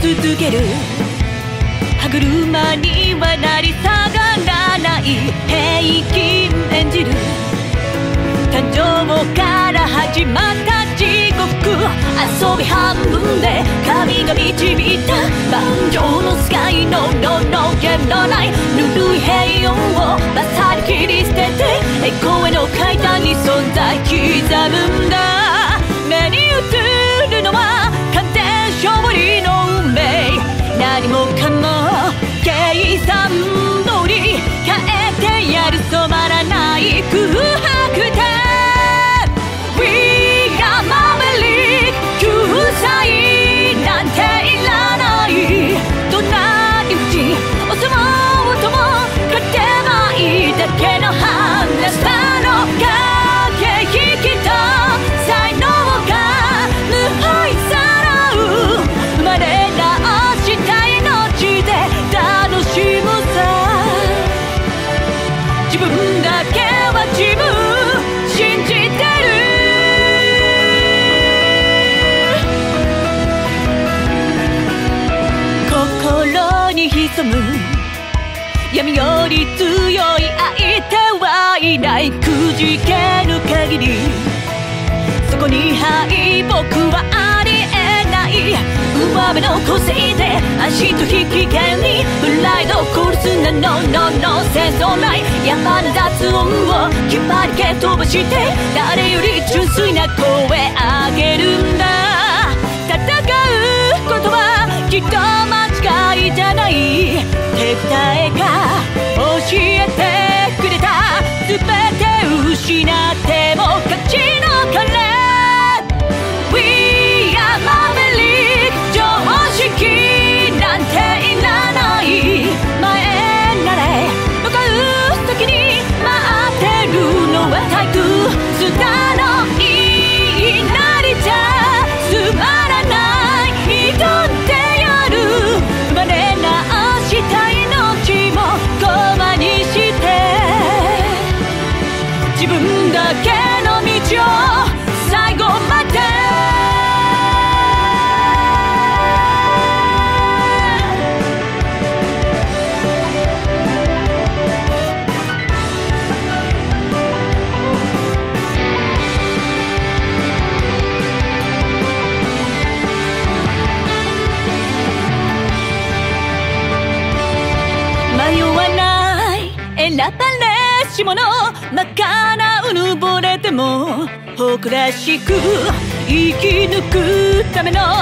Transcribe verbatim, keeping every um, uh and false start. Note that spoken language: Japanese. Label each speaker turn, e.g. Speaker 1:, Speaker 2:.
Speaker 1: 続ける歯車にはなり下がらない平均演じる誕生から始まった地獄遊び半分で神が導いた万丈のスカイのノーノーゲームのないぬるい平穏をまさに切り捨てて栄光への階段に存在刻むんだ。目に映るのは完全勝利の運命何もかも計算通り変えてやる染まらない空白で救済なんていらないどんなに打ち収まうとも勝てばいいだけの話さの駆け引きと才能が無敗さらう生まれ直した命で楽しむさ自分だけは自分信じてる心に潜む闇より強い相手はいないくじけぬ限りそこに敗北はありえない上辺の個性で安心と引き権にプライドを殺すなののの戦争ない野蛮な雑音をきっぱり蹴飛ばして誰より純粋な声上げるんだ。戦うことはきっと間違いじゃない手応えが教えてくれた全て失っても勝ちのカレー We are Maverick 常識なんていらない前なれ向かう時に待ってるのは退屈だのいいなりじゃつまらない挑んでやる生まれ直した命も駒にして自分だけの道を最後まで迷わない選ばれし者真っ赤なうぬぼれても誇らしく生き抜くための